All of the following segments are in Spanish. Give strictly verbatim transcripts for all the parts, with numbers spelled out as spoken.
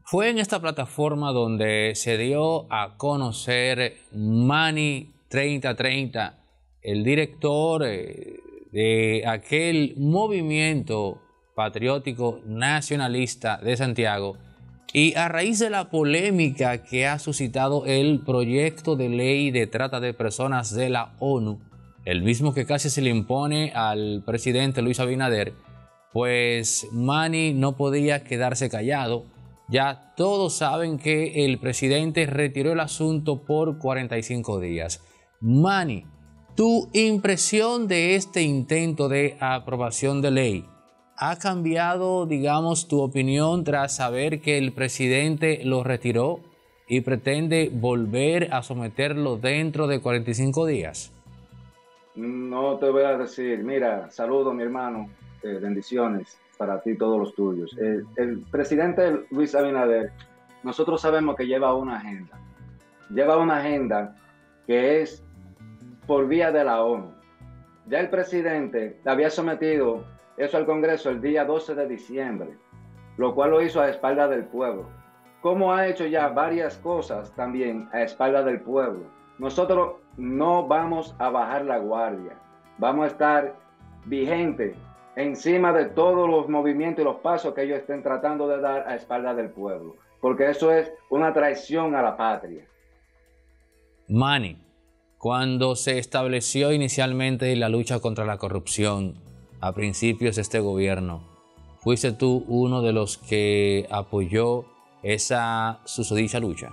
Fue en esta plataforma donde se dio a conocer Manny treinta treinta, el director eh, de aquel movimiento patriótico nacionalista de Santiago, y a raíz de la polémica que ha suscitado el proyecto de ley de trata de personas de la ONU, el mismo que casi se le impone al presidente Luis Abinader, pues Manny no podía quedarse callado. Ya todos saben que el presidente retiró el asunto por cuarenta y cinco días. Manny, tu impresión de este intento de aprobación de ley, ¿ha cambiado, digamos, tu opinión tras saber que el presidente lo retiró y pretende volver a someterlo dentro de cuarenta y cinco días? No te voy a decir, mira, saludo mi hermano, eh, bendiciones para ti y todos los tuyos. Eh, el presidente Luis Abinader, nosotros sabemos que lleva una agenda, lleva una agenda que es por vía de la ONU. Ya el presidente había sometido eso al Congreso el día doce de diciembre, lo cual lo hizo a espalda del pueblo. Como ha hecho ya varias cosas también a espalda del pueblo. Nosotros no vamos a bajar la guardia, vamos a estar vigentes encima de todos los movimientos y los pasos que ellos estén tratando de dar a espalda del pueblo, porque eso es una traición a la patria. Manny, cuando se estableció inicialmente la lucha contra la corrupción a principios de este gobierno, ¿fuiste tú uno de los que apoyó esa susodicha lucha?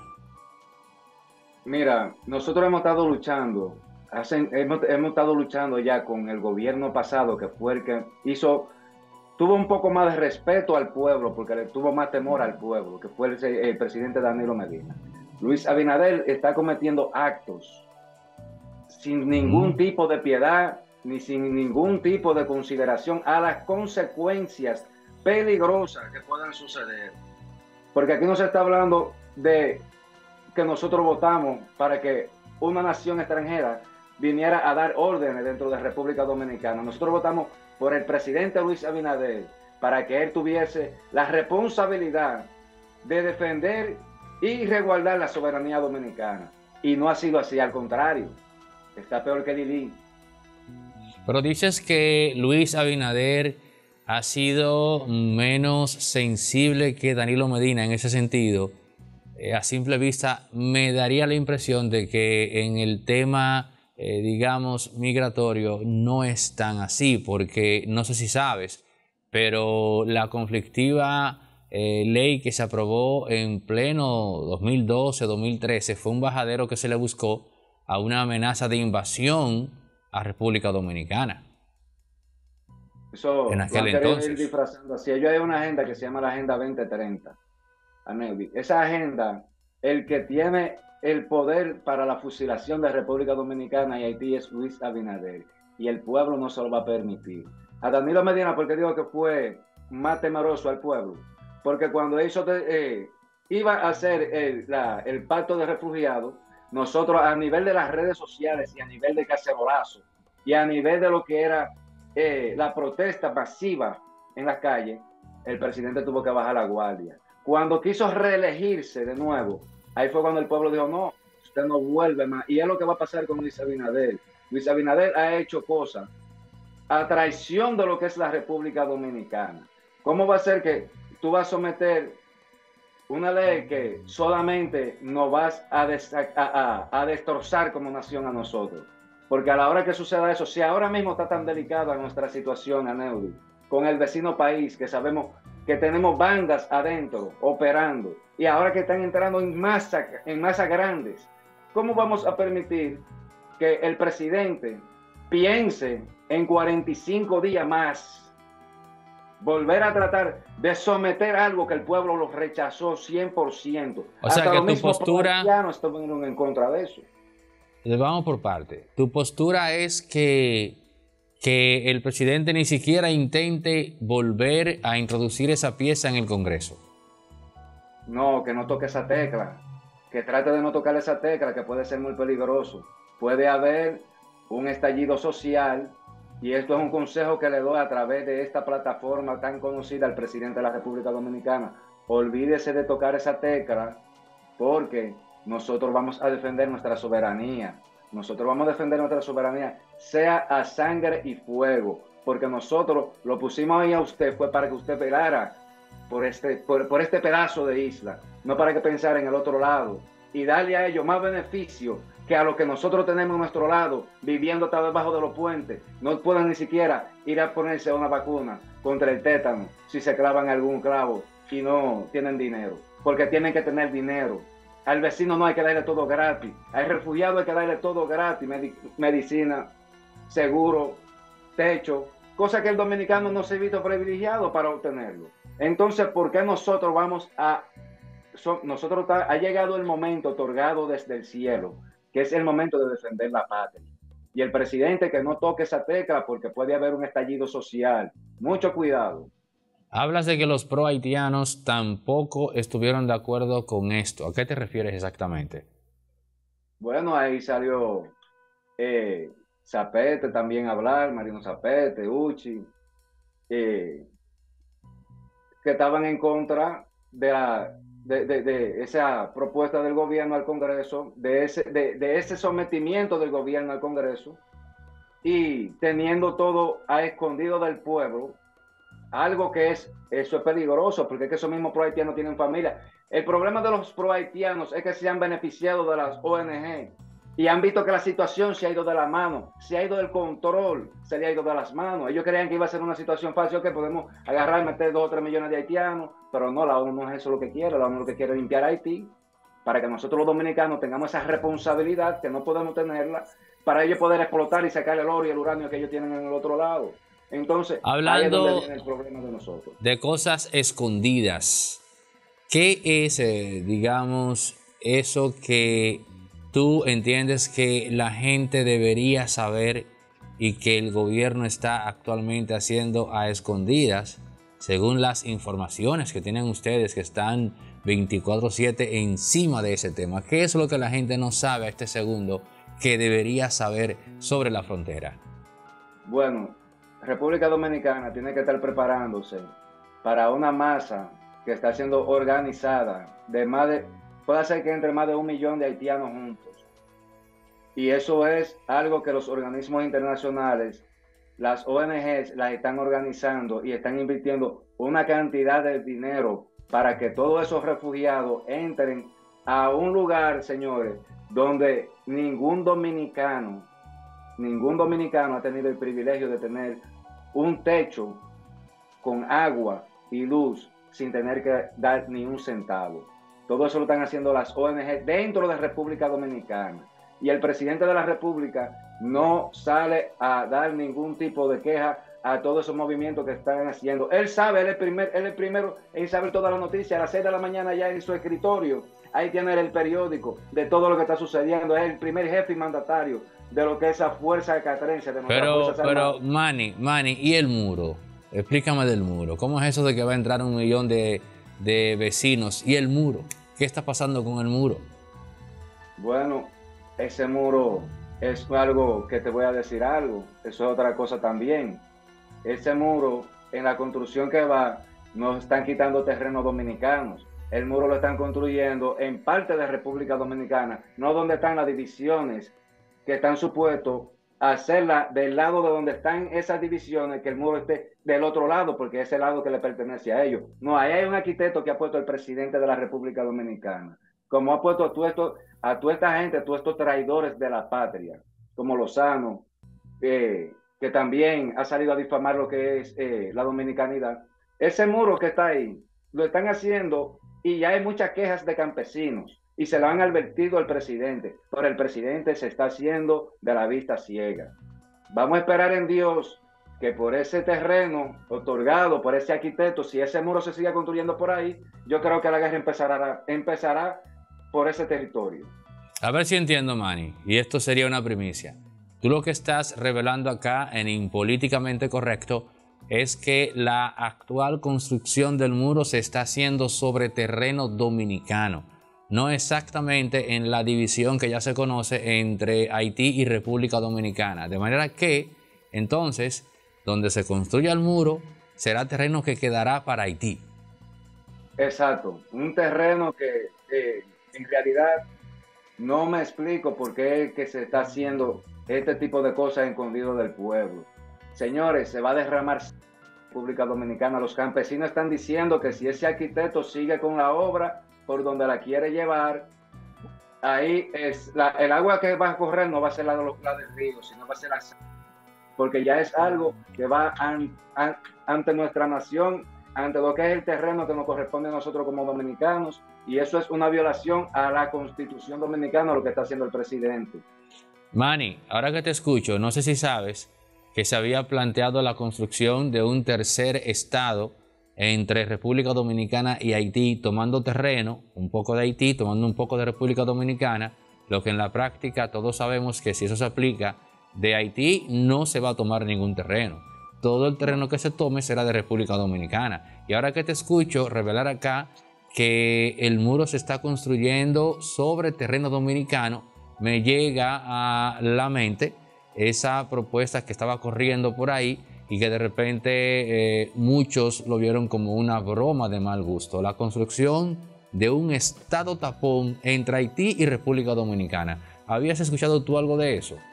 Mira, nosotros hemos estado luchando, hacen, hemos, hemos estado luchando ya con el gobierno pasado, que fue el que hizo, tuvo un poco más de respeto al pueblo, porque le tuvo más temor al pueblo, que fue el, el presidente Danilo Medina. Luis Abinader está cometiendo actos sin ningún mm. tipo de piedad, ni sin ningún tipo de consideración a las consecuencias peligrosas que puedan suceder. Porque aquí no se está hablando de que nosotros votamos para que una nación extranjera viniera a dar órdenes dentro de República Dominicana. Nosotros votamos por el presidente Luis Abinader para que él tuviese la responsabilidad de defender y resguardar la soberanía dominicana. Y no ha sido así, al contrario, está peor que Lili. Pero dices que Luis Abinader ha sido menos sensible que Danilo Medina en ese sentido. Eh, a simple vista me daría la impresión de que en el tema, eh, digamos, migratorio no es tan así, porque no sé si sabes, pero la conflictiva eh, ley que se aprobó en pleno dos mil doce dos mil trece fue un bajadero que se le buscó a una amenaza de invasión a República Dominicana. Eso en aquel lo han entonces. Ir disfrazando así. Ellos hay una agenda que se llama la Agenda veinte treinta. Esa agenda, el que tiene el poder para la fusilación de República Dominicana y Haití es Luis Abinader, y el pueblo no se lo va a permitir. A Danilo Medina, porque digo que fue más temeroso al pueblo, porque cuando hizo de, eh, iba a hacer el, la, el pacto de refugiados, nosotros a nivel de las redes sociales y a nivel de cacerolazo y a nivel de lo que era eh, la protesta masiva en las calles, el presidente tuvo que bajar la guardia. Cuando quiso reelegirse de nuevo, ahí fue cuando el pueblo dijo, no, usted no vuelve más. Y es lo que va a pasar con Luis Abinader. Luis Abinader ha hecho cosas a traición de lo que es la República Dominicana. ¿Cómo va a ser que tú vas a someter una ley que solamente nos vas a, des a, a, a destrozar como nación a nosotros? Porque a la hora que suceda eso, si ahora mismo está tan delicada nuestra situación, Aneudi, con el vecino país, que sabemos que tenemos bandas adentro operando y ahora que están entrando en masa, en masas grandes, ¿cómo vamos a permitir que el presidente piense en cuarenta y cinco días más volver a tratar de someter algo que el pueblo lo rechazó cien por ciento? O sea, Hasta que tu postura... ya no estuvieron en contra de eso. Vamos por parte. Tu postura es que que el presidente ni siquiera intente volver a introducir esa pieza en el Congreso. No, que no toque esa tecla, que trate de no tocar esa tecla, que puede ser muy peligroso. Puede haber un estallido social, y esto es un consejo que le doy a través de esta plataforma tan conocida al presidente de la República Dominicana. olvídese de tocar esa tecla, porque nosotros vamos a defender nuestra soberanía. Nosotros vamos a defender nuestra soberanía, sea a sangre y fuego, porque nosotros lo pusimos ahí a usted, fue para que usted velara por este, por, por este pedazo de isla, no para que pensara en el otro lado y darle a ellos más beneficio que a lo que nosotros tenemos a nuestro lado, viviendo hasta debajo de los puentes. No pueden ni siquiera ir a ponerse una vacuna contra el tétano si se clavan algún clavo y no tienen dinero, porque tienen que tener dinero. Al vecino no hay que darle todo gratis, al refugiado hay que darle todo gratis, medic medicina, seguro, techo, cosa que el dominicano no se ha visto privilegiado para obtenerlo. Entonces, ¿por qué nosotros vamos a... So, nosotros ta, ha llegado el momento otorgado desde el cielo, que es el momento de defender la patria. Y el presidente que no toque esa tecla porque puede haber un estallido social. Mucho cuidado. Hablas de que los pro haitianos tampoco estuvieron de acuerdo con esto. ¿A qué te refieres exactamente? Bueno, ahí salió eh, Zapete también a hablar, Marino Zapete, Uchi, eh, que estaban en contra de, la, de, de, de esa propuesta del gobierno al Congreso, de ese, de, de ese sometimiento del gobierno al Congreso, y teniendo todo a escondido del pueblo. Algo que es, eso es peligroso, porque es que esos mismos pro haitianos tienen familia. El problema de los pro haitianos es que se han beneficiado de las O N G y han visto que la situación se ha ido de la mano, se ha ido del control, se le ha ido de las manos. Ellos creían que iba a ser una situación fácil, que podemos agarrar y meter dos o tres millones de haitianos, pero no, la ONU no es eso lo que quiere. La ONU lo que quiere es limpiar Haití, para que nosotros los dominicanos tengamos esa responsabilidad que no podemos tenerla, para ellos poder explotar y sacar el oro y el uranio que ellos tienen en el otro lado. Entonces, hablando ahí es donde viene el problema de nosotros. De cosas escondidas, ¿qué es, eh, digamos, eso que tú entiendes que la gente debería saber y que el gobierno está actualmente haciendo a escondidas, según las informaciones que tienen ustedes que están veinticuatro siete encima de ese tema? ¿Qué es lo que la gente no sabe a este segundo que debería saber sobre la frontera? Bueno, República Dominicana tiene que estar preparándose para una masa que está siendo organizada de más de, puede ser que entre más de un millón de haitianos juntos. Y eso es algo que los organismos internacionales, las O N Ges, las están organizando y están invirtiendo una cantidad de dinero para que todos esos refugiados entren a un lugar, señores, donde ningún dominicano, ningún dominicano ha tenido el privilegio de tener un techo con agua y luz sin tener que dar ni un centavo. Todo eso lo están haciendo las O N G dentro de República Dominicana. Y el presidente de la República no sale a dar ningún tipo de queja a todos esos movimientos que están haciendo. Él sabe, él es, primer, él es el primero en saber todas las noticias. A las seis de la mañana ya en su escritorio, ahí tiene el periódico de todo lo que está sucediendo. Es el primer jefe y mandatario de lo que es esa fuerza catrense de nuestra Pero, fuerza pero Manny, Manny, ¿y el muro? Explícame del muro. ¿Cómo es eso de que va a entrar un millón de, de vecinos? ¿Y el muro? ¿Qué está pasando con el muro? Bueno, ese muro es algo que te voy a decir algo. Eso es otra cosa también. Ese muro, en la construcción que va, nos están quitando terrenos dominicanos. El muro lo están construyendo en parte de República Dominicana, no donde están las divisiones que están supuestos a hacerla del lado de donde están esas divisiones, que el muro esté del otro lado, porque es el lado que le pertenece a ellos. No, ahí hay un arquitecto que ha puesto el presidente de la República Dominicana, como ha puesto a, esto, a toda esta gente, a todos estos traidores de la patria, como Lozano, eh, que también ha salido a difamar lo que es eh, la dominicanidad. Ese muro que está ahí, lo están haciendo y ya hay muchas quejas de campesinos y se lo han advertido al presidente, pero el presidente se está haciendo de la vista ciega. Vamos a esperar en Dios que por ese terreno otorgado por ese arquitecto, si ese muro se sigue construyendo por ahí, yo creo que la guerra empezará, empezará por ese territorio. A ver si entiendo, Manny, y esto sería una primicia. Tú lo que estás revelando acá en Impolíticamente Correcto es que la actual construcción del muro se está haciendo sobre terreno dominicano, no exactamente en la división que ya se conoce entre Haití y República Dominicana. De manera que, entonces, donde se construya el muro será terreno que quedará para Haití. Exacto, un terreno que eh, en realidad no me explico por qué es que se está haciendo este tipo de cosas escondido del pueblo. Señores, se va a derramar República Dominicana. Los campesinos están diciendo que si ese arquitecto sigue con la obra por donde la quiere llevar, ahí es la, el agua que va a correr no va a ser la, de la del río, sino va a ser la, porque ya es algo que va an, an, ante nuestra nación, ante lo que es el terreno que nos corresponde a nosotros como dominicanos, y eso es una violación a la Constitución dominicana, lo que está haciendo el presidente. Manny, ahora que te escucho, no sé si sabes que se había planteado la construcción de un tercer estado entre República Dominicana y Haití, tomando terreno, un poco de Haití, tomando un poco de República Dominicana, lo que en la práctica todos sabemos que si eso se aplica, de Haití no se va a tomar ningún terreno. Todo el terreno que se tome será de República Dominicana. Y ahora que te escucho revelar acá que el muro se está construyendo sobre terreno dominicano, me llega a la mente esa propuesta que estaba corriendo por ahí y que de repente eh, muchos lo vieron como una broma de mal gusto. La construcción de un estado tapón entre Haití y República Dominicana. ¿Habías escuchado tú algo de eso?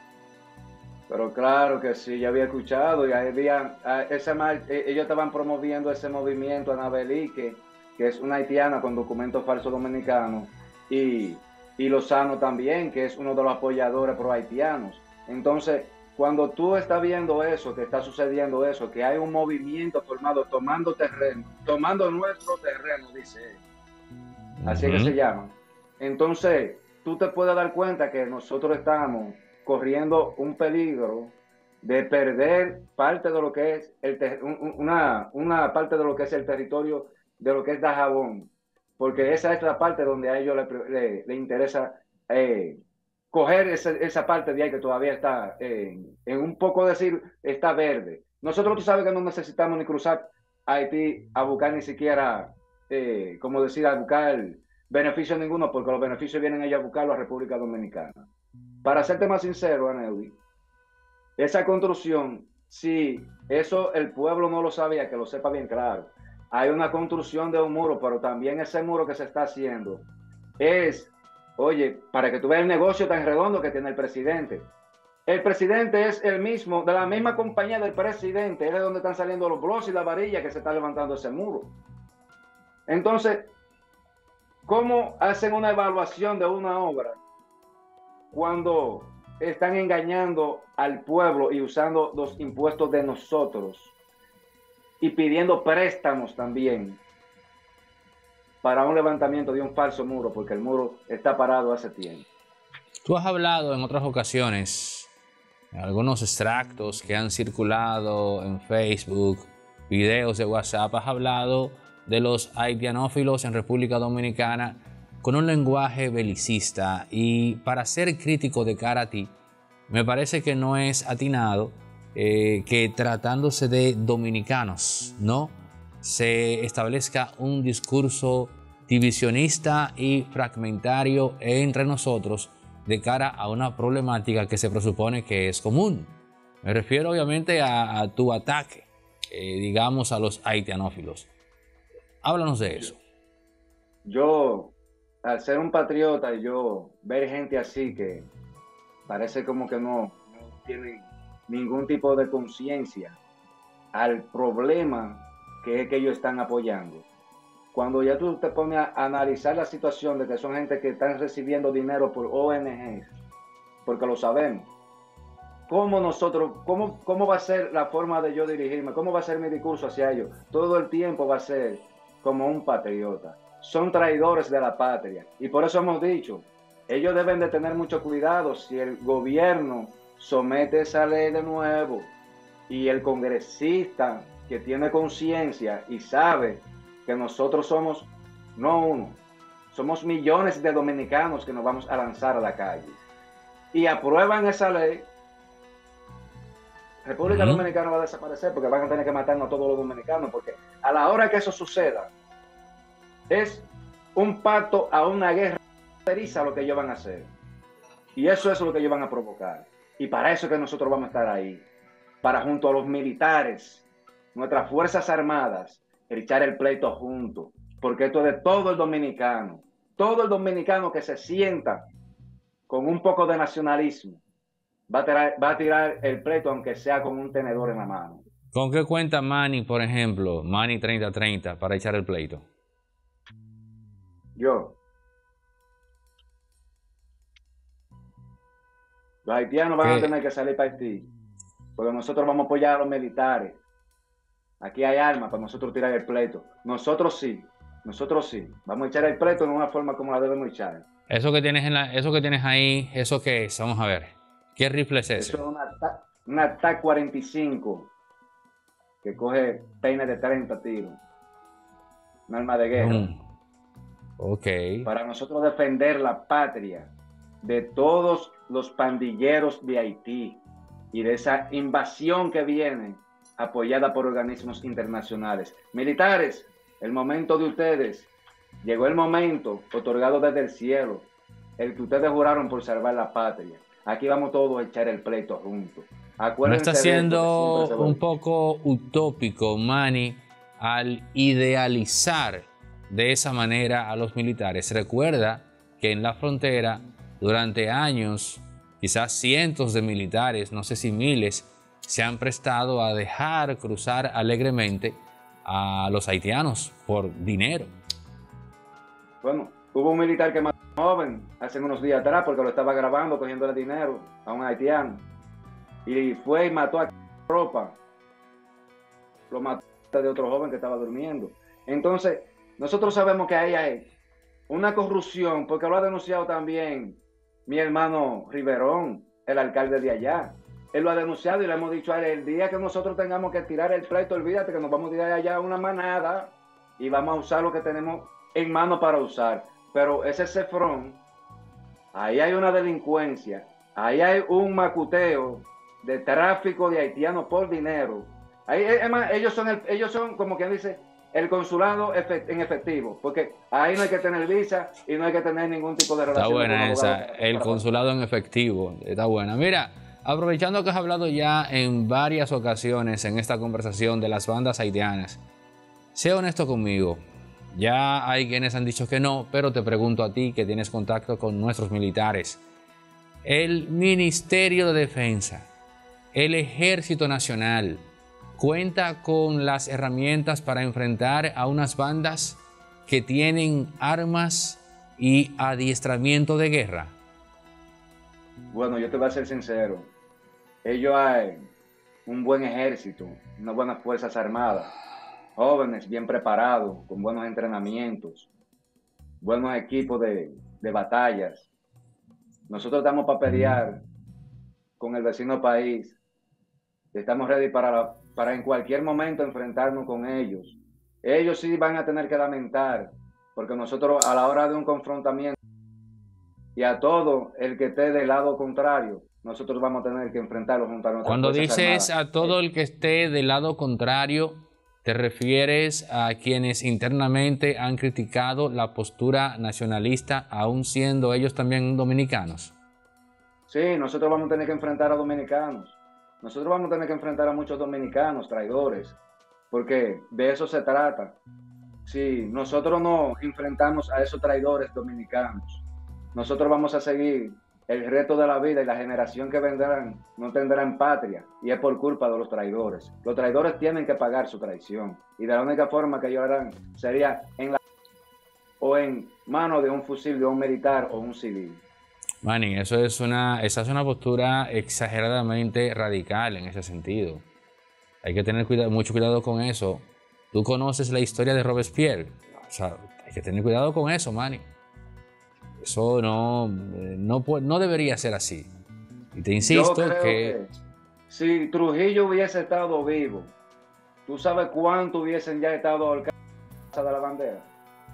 Pero claro que sí, ya había escuchado y había, ese, ellos estaban promoviendo ese movimiento, Anabelique, que es una haitiana con documentos falsos dominicanos, y, y Lozano también, que es uno de los apoyadores pro haitianos. Entonces, cuando tú estás viendo eso, que está sucediendo eso, que hay un movimiento formado tomando terreno, tomando nuestro terreno, dice él, así uh-huh. es que se llama. Entonces, tú te puedes dar cuenta que nosotros estamos corriendo un peligro de perder parte de lo que es el ter una, una parte de lo que es el territorio de lo que es Dajabón, porque esa es la parte donde a ellos le, le, le interesa eh, coger esa, esa parte de ahí que todavía está eh, en un poco decir está verde. Nosotros, tú sabes que no necesitamos ni cruzar Haití a buscar ni siquiera eh, como decir a buscar beneficio ninguno, porque los beneficios vienen ellos a buscarlo a República Dominicana. Para serte más sincero, Aneudi, esa construcción, si eso el pueblo no lo sabía, que lo sepa bien claro, hay una construcción de un muro, pero también ese muro que se está haciendo es, oye, para que tú veas el negocio tan redondo que tiene el presidente. El presidente es el mismo, de la misma compañía del presidente, es de donde están saliendo los blogs y la varilla que se está levantando ese muro. Entonces, ¿cómo hacen una evaluación de una obra cuando están engañando al pueblo y usando los impuestos de nosotros y pidiendo préstamos también para un levantamiento de un falso muro, porque el muro está parado hace tiempo? Tú has hablado en otras ocasiones, en algunos extractos que han circulado en Facebook, videos de WhatsApp, has hablado de los haitianófilos en República Dominicana con un lenguaje belicista, y para ser crítico de cara a ti, me parece que no es atinado eh, que tratándose de dominicanos, ¿no?, se establezca un discurso divisionista y fragmentario entre nosotros de cara a una problemática que se presupone que es común. Me refiero obviamente a, a tu ataque, eh, digamos, a los haitianófilos. Háblanos de eso. Yo, al ser un patriota y yo ver gente así que parece como que no, no tienen ningún tipo de conciencia al problema que es que ellos están apoyando. Cuando ya tú te pones a analizar la situación de que son gente que están recibiendo dinero por O N Ges, porque lo sabemos, ¿cómo nosotros, cómo, cómo va a ser la forma de yo dirigirme? ¿Cómo va a ser mi discurso hacia ellos? Todo el tiempo va a ser como un patriota. Son traidores de la patria. Y por eso hemos dicho, ellos deben de tener mucho cuidado si el gobierno somete esa ley de nuevo y el congresista que tiene conciencia y sabe que nosotros somos, no uno, somos millones de dominicanos que nos vamos a lanzar a la calle y aprueban esa ley, República uh-huh. Dominicana va a desaparecer, porque van a tener que matarnos a todos los dominicanos, porque a la hora que eso suceda es un pacto a una guerra fronteriza lo que ellos van a hacer, y eso es lo que ellos van a provocar, y para eso es que nosotros vamos a estar ahí, para junto a los militares, nuestras fuerzas armadas, echar el pleito juntos, porque esto es de todo el dominicano. Todo el dominicano que se sienta con un poco de nacionalismo va a tirar, va a tirar el pleito, aunque sea con un tenedor en la mano. ¿Con qué cuenta Manny, por ejemplo, Manny treinta treinta, para echar el pleito? Yo. Los haitianos van ¿Qué? a tener que salir para Haití, porque nosotros vamos a apoyar a los militares. Aquí hay armas para nosotros tirar el pleito. Nosotros sí, nosotros sí. Vamos a echar el pleito de una forma como la debemos echar. Eso que tienes en la, eso que tienes ahí, ¿eso qué es? Vamos a ver. ¿Qué rifle es ese? Eso es una, una T A C cuarenta y cinco que coge peines de treinta tiros. Un arma de guerra. Mm. Ok. Para nosotros defender la patria de todos los pandilleros de Haití y de esa invasión que viene apoyada por organismos internacionales. Militares, el momento de ustedes, llegó el momento otorgado desde el cielo, el que ustedes juraron por salvar la patria. Aquí vamos todos a echar el pleito juntos. ¿No está siendo un poco utópico, Manny, al idealizar de esa manera a los militares? Recuerda que en la frontera, durante años, quizás cientos de militares, no sé si miles, se han prestado a dejar cruzar alegremente a los haitianos por dinero. Bueno, hubo un militar que mató a un joven hace unos días atrás porque lo estaba grabando cogiéndole dinero a un haitiano. Y fue y mató a ropa. Lo mató de otro joven que estaba durmiendo. Entonces, nosotros sabemos que ahí hay una corrupción, porque lo ha denunciado también mi hermano Riverón, el alcalde de allá. Él lo ha denunciado y le hemos dicho a él, el día que nosotros tengamos que tirar el pleito, olvídate que nos vamos a tirar allá una manada y vamos a usar lo que tenemos en mano para usar. Pero ese cefrón, ahí hay una delincuencia, ahí hay un macuteo de tráfico de haitianos por dinero. Ahí, además, ellos son, el, ellos son como quien dice, el consulado en efectivo, porque ahí no hay que tener visa y no hay que tener ningún tipo de relación. Está buena esa, el consulado en efectivo, está buena. Mira, aprovechando que has hablado ya en varias ocasiones en esta conversación de las bandas haitianas, sé honesto conmigo. Ya hay quienes han dicho que no, pero te pregunto a ti que tienes contacto con nuestros militares. El Ministerio de Defensa, el Ejército Nacional, ¿cuenta con las herramientas para enfrentar a unas bandas que tienen armas y adiestramiento de guerra? Bueno, yo te voy a ser sincero. Ellos hay un buen ejército, unas buenas fuerzas armadas, jóvenes bien preparados, con buenos entrenamientos, buenos equipos de, de batallas. Nosotros estamos para pelear con el vecino país. Estamos ready para, la, para en cualquier momento enfrentarnos con ellos. Ellos sí van a tener que lamentar, porque nosotros a la hora de un confrontamiento y a todo el que esté del lado contrario, nosotros vamos a tener que enfrentarlo junto a nuestras Cuando fuerzas dices armadas. A todo el que esté del lado contrario, ¿te refieres a quienes internamente han criticado la postura nacionalista, aún siendo ellos también dominicanos? Sí, nosotros vamos a tener que enfrentar a dominicanos. Nosotros vamos a tener que enfrentar a muchos dominicanos, traidores, porque de eso se trata. Si nosotros no enfrentamos a esos traidores dominicanos, nosotros vamos a seguir el resto de la vida y la generación que vendrán no tendrán patria, y es por culpa de los traidores. Los traidores tienen que pagar su traición, y de la única forma que ellos harán sería en la o en mano de un fusil de un militar o un civil. Manny, eso es una, esa es una postura exageradamente radical en ese sentido. Hay que tener cuidado, mucho cuidado con eso. Tú conoces la historia de Robespierre. O sea, hay que tener cuidado con eso, Manny. Eso no, no, no debería ser así. Y te insisto Yo creo que... que si Trujillo hubiese estado vivo, ¿tú sabes cuánto hubiesen ya estado al Casa de la Bandera?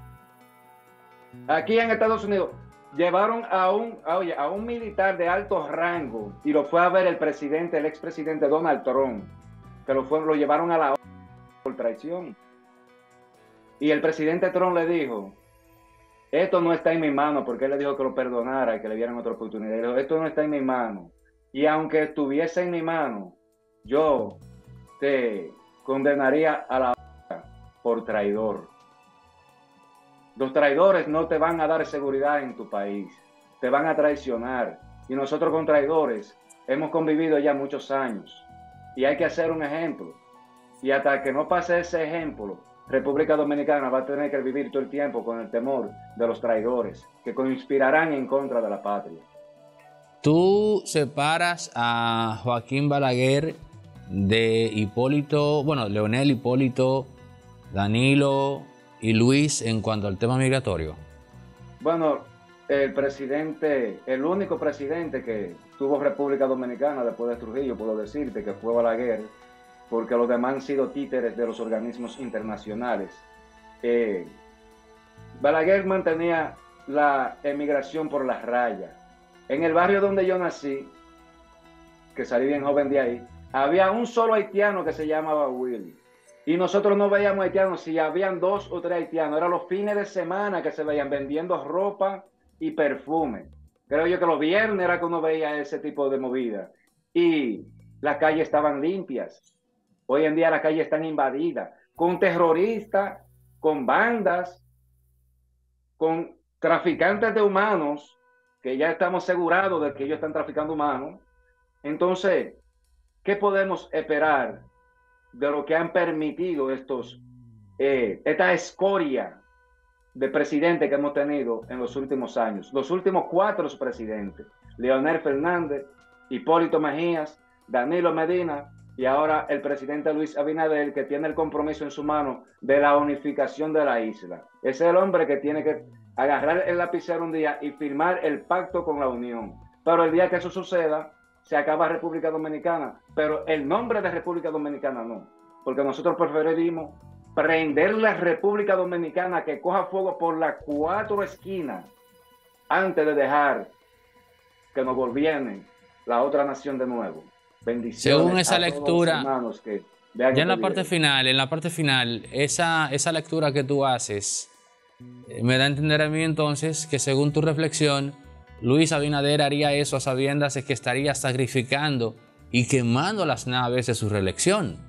Aquí en Estados Unidos llevaron a un, a, oye, a un militar de alto rango y lo fue a ver el presidente, el expresidente Donald Trump, que lo, fue, lo llevaron a la por traición. Y el presidente Trump le dijo, esto no está en mi mano, porque él le dijo que lo perdonara y que le dieran otra oportunidad. Él dijo, esto no está en mi mano. Y aunque estuviese en mi mano, yo te condenaría a la por traidor. Los traidores no te van a dar seguridad en tu país, te van a traicionar. Y nosotros con traidores hemos convivido ya muchos años y hay que hacer un ejemplo. Y hasta que no pase ese ejemplo, República Dominicana va a tener que vivir todo el tiempo con el temor de los traidores que conspirarán en contra de la patria. Tú separas a Joaquín Balaguer de Hipólito, bueno, Leonel, Hipólito, Danilo y Luis en cuanto al tema migratorio. Bueno, el presidente, el único presidente que tuvo República Dominicana después de Trujillo, puedo decirte que fue Balaguer, porque los demás han sido títeres de los organismos internacionales. Eh, Balaguer mantenía la emigración por las rayas. En el barrio donde yo nací, que salí bien joven de ahí, había un solo haitiano que se llamaba Willy. Y nosotros no veíamos haitianos, si habían dos o tres haitianos. Eran los fines de semana que se veían vendiendo ropa y perfume. Creo yo que los viernes era que uno veía ese tipo de movida. Y las calles estaban limpias. Hoy en día las calles están invadidas con terroristas, con bandas, con traficantes de humanos, que ya estamos asegurados de que ellos están traficando humanos. Entonces, ¿qué podemos esperar de lo que han permitido estos, eh, esta escoria de presidentes que hemos tenido en los últimos años? Los últimos cuatro presidentes, Leonel Fernández, Hipólito Mejías, Danilo Medina y ahora el presidente Luis Abinader, que tiene el compromiso en su mano de la unificación de la isla. Ese es el hombre que tiene que agarrar el lapicero un día y firmar el pacto con la Unión. Pero el día que eso suceda, se acaba República Dominicana, pero el nombre de República Dominicana no, porque nosotros preferimos prender la República Dominicana que coja fuego por las cuatro esquinas antes de dejar que nos gobiernen la otra nación de nuevo. Bendiciones. Según esa lectura, que ya en la parte final, en la parte final, esa, esa lectura que tú haces eh, me da a entender a mí entonces que según tu reflexión, Luis Abinader haría eso a sabiendas de que estaría sacrificando y quemando las naves de su reelección.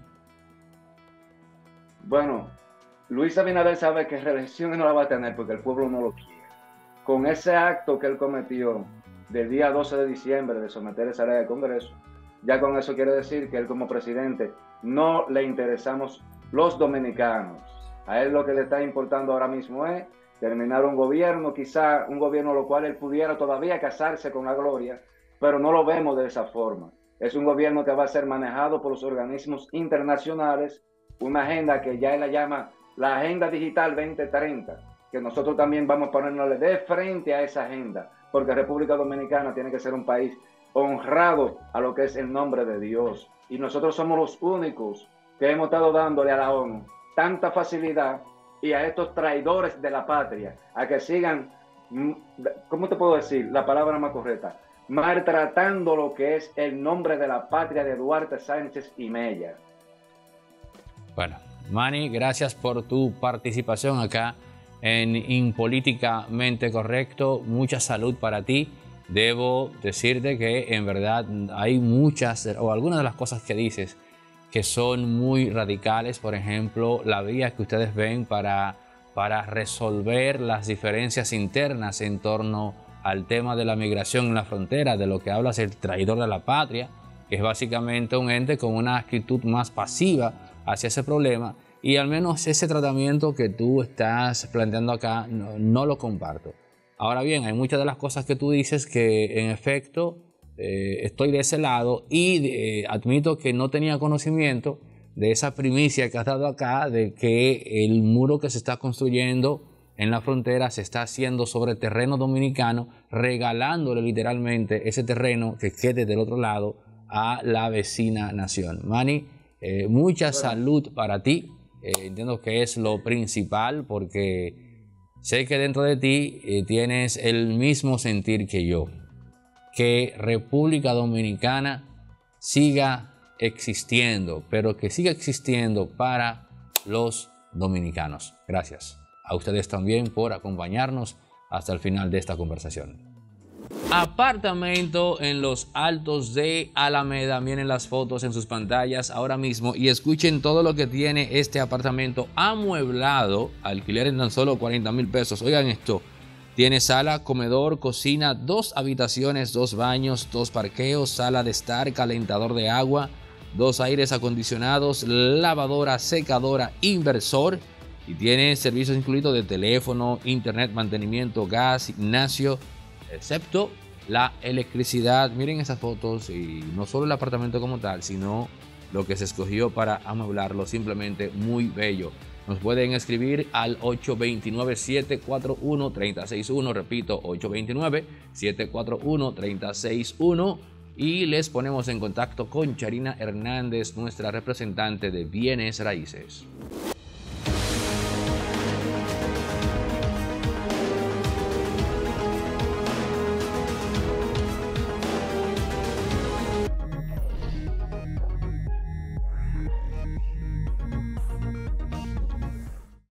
Bueno, Luis Abinader sabe que reelección no la va a tener porque el pueblo no lo quiere. Con ese acto que él cometió del día doce de diciembre de someter esa ley al Congreso, ya con eso quiere decir que él como presidente no le interesamos los dominicanos. A él lo que le está importando ahora mismo es terminar un gobierno, quizá un gobierno lo cual él pudiera todavía casarse con la gloria, pero no lo vemos de esa forma. Es un gobierno que va a ser manejado por los organismos internacionales, una agenda que ya él la llama la Agenda Digital veinte treinta, que nosotros también vamos a ponernos de frente a esa agenda, porque República Dominicana tiene que ser un país honrado a lo que es el nombre de Dios. Y nosotros somos los únicos que hemos estado dándole a la ONU tanta facilidad y a estos traidores de la patria, a que sigan, ¿cómo te puedo decir la palabra más correcta? Maltratando lo que es el nombre de la patria de Duarte, Sánchez y Mella. Bueno, Manny, gracias por tu participación acá en Impolíticamente Correcto. Mucha salud para ti. Debo decirte que en verdad hay muchas o algunas de las cosas que dices que son muy radicales. Por ejemplo, la vía que ustedes ven para, para resolver las diferencias internas en torno al tema de la migración en la frontera, de lo que hablas el traidor de la patria, que es básicamente un ente con una actitud más pasiva hacia ese problema, y al menos ese tratamiento que tú estás planteando acá no, no lo comparto. Ahora bien, hay muchas de las cosas que tú dices que en efecto eh, estoy de ese lado y eh, admito que no tenía conocimiento de esa primicia que has dado acá, de que el muro que se está construyendo en la frontera se está haciendo sobre terreno dominicano, regalándole literalmente ese terreno que quede del otro lado a la vecina nación. Manny, eh, mucha bueno. salud para ti. Eh, entiendo que es lo principal porque sé que dentro de ti eh, tienes el mismo sentir que yo. Que República Dominicana siga existiendo, pero que siga existiendo para los dominicanos. Gracias a ustedes también por acompañarnos hasta el final de esta conversación. Apartamento en los Altos de Alameda. Miren las fotos en sus pantallas ahora mismo y escuchen todo lo que tiene este apartamento amueblado. Alquiler en tan solo cuarenta mil pesos. Oigan esto. Tiene sala, comedor, cocina, dos habitaciones, dos baños, dos parqueos, sala de estar, calentador de agua, dos aires acondicionados, lavadora, secadora, inversor. Y tiene servicios incluidos de teléfono, internet, mantenimiento, gas, gimnasio, excepto la electricidad. Miren esas fotos y no solo el apartamento como tal, sino lo que se escogió para amueblarlo. Simplemente muy bello. Nos pueden escribir al ocho dos nueve, siete cuatro uno, tres cero seis uno. Repito, ocho dos nueve, siete cuatro uno, tres cero seis uno. Y les ponemos en contacto con Charina Hernández, nuestra representante de bienes raíces.